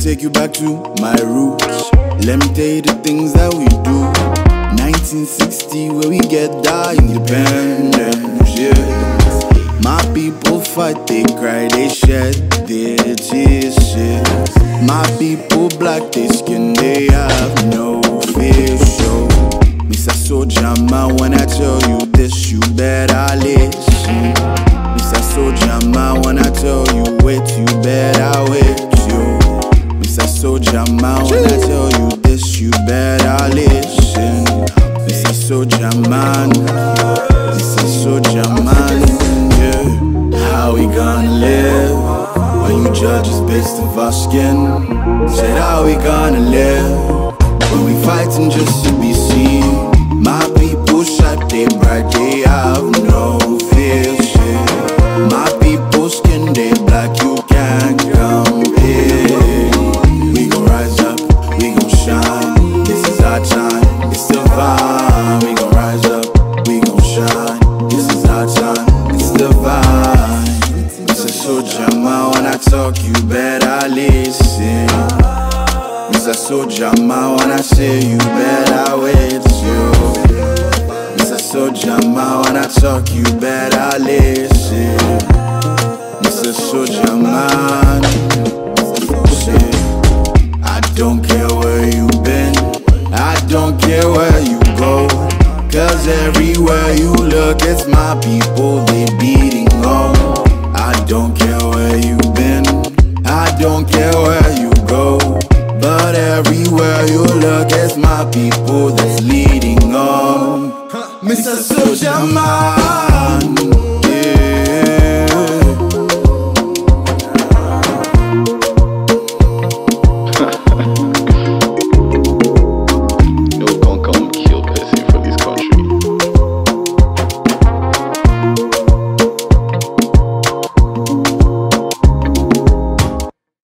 take you back to my roots. Let me tell you the things that we do. 1960 where we get our independence, yeah. My people fight, they cry, they shed their tears, yeah. My people black, they skin, they have no fear, so Mr. Soldier Man, when I tell you this, you better listen. Mr. Soldier Man, when I tell you wait, you better wait, yo. Mr. Soldier Man, when I tell you this, you better listen. Mr. Soldier Man, Mr. Soldier Man, yeah. How we gonna live when you judge us based off our skin? Said how we gonna live when we fighting just to be seen? My people shot, they bright, they have no fear, shit. My people skin, they black, you can't compare. We gon' rise up, we gon' shine. This is our time, it's the vibe. We gon' rise up, we gon' shine. This is our time, it's the vibe. Mr. Soldier Man, when I talk, you better listen. Mr. Soldier Man, when I say, you better wait, yo. Mr. Soldier Man, when I talk, you better listen. Mr. Soldier Man, I don't care where you been, I don't care where you go, cause everywhere you look, it's my people, they beating on. I don't care where you been, I don't care where you go, but everywhere you look, it's my people that's leading on. Mr. Soldier Man.